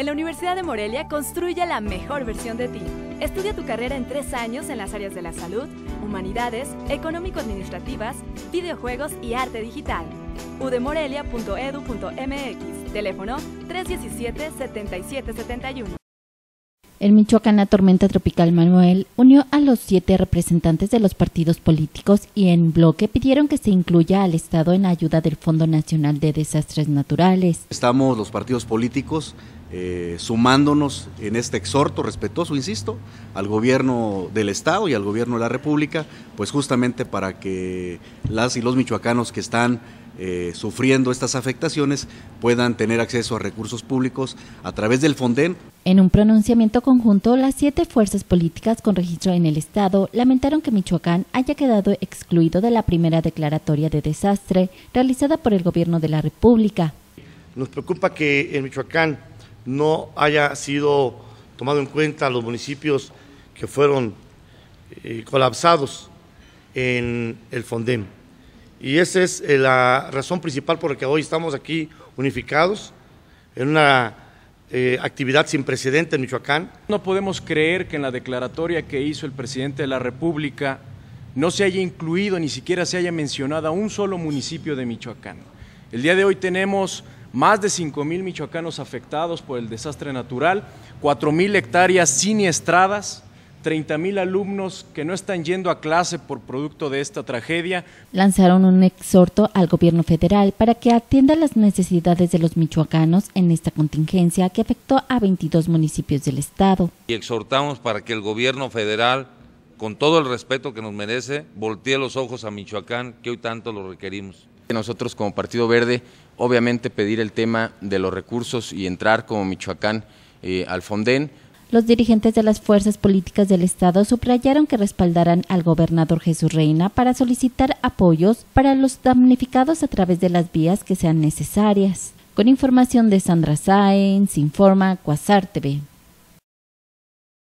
En la Universidad de Morelia construye la mejor versión de ti. Estudia tu carrera en 3 años en las áreas de la salud, humanidades, económico-administrativas, videojuegos y arte digital. udemorelia.edu.mx, teléfono 317-7771. En Michoacán, la tormenta tropical Manuel unió a los 7 representantes de los partidos políticos y en bloque pidieron que se incluya al Estado en ayuda del Fondo Nacional de Desastres Naturales. Estamos los partidos políticos sumándonos en este exhorto respetuoso, insisto, al gobierno del Estado y al gobierno de la República, pues justamente para que las y los michoacanos que están sufriendo estas afectaciones puedan tener acceso a recursos públicos a través del Fonden. En un pronunciamiento conjunto, las 7 fuerzas políticas con registro en el Estado lamentaron que Michoacán haya quedado excluido de la primera declaratoria de desastre realizada por el gobierno de la República. Nos preocupa que en Michoacán no haya sido tomado en cuenta los municipios que fueron colapsados en el Fonden. Y esa es la razón principal por la que hoy estamos aquí unificados en una actividad sin precedente en Michoacán. No podemos creer que en la declaratoria que hizo el presidente de la República no se haya incluido, ni siquiera se haya mencionado a un solo municipio de Michoacán. El día de hoy tenemos más de 5,000 michoacanos afectados por el desastre natural, 4,000 hectáreas siniestradas, 30,000 alumnos que no están yendo a clase por producto de esta tragedia. Lanzaron un exhorto al gobierno federal para que atienda las necesidades de los michoacanos en esta contingencia que afectó a 22 municipios del estado. Y exhortamos para que el gobierno federal, con todo el respeto que nos merece, voltee los ojos a Michoacán, que hoy tanto lo requerimos. Nosotros como Partido Verde, obviamente pedir el tema de los recursos y entrar como Michoacán al Fonden. Los dirigentes de las fuerzas políticas del Estado subrayaron que respaldarán al gobernador Jesús Reina para solicitar apoyos para los damnificados a través de las vías que sean necesarias. Con información de Sandra Sáenz, informa Cuasar TV.